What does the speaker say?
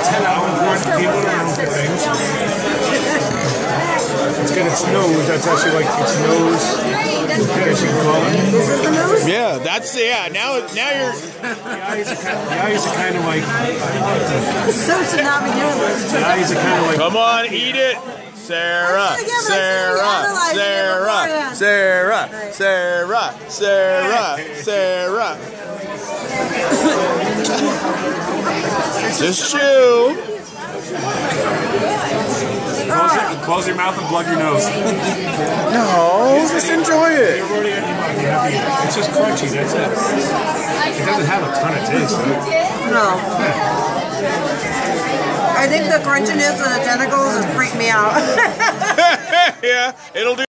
10 hour people around for things. It's got its nose. That's actually like its nose. I guess you can call it. This is the nose? Yeah, that's Now you're. The eyes are kind of like. So tsunami universe. The eyes are kind of like. Come on, eat it. Sarah, Sarah, Sarah, Sarah, Sarah, Sarah, Sarah. Just chew. Close your mouth and plug your nose. No, just enjoy it. It's just crunchy, that's it. It doesn't have a ton of taste, though. No. I think the crunchiness of the tentacles is freaking me out. Yeah, it'll do.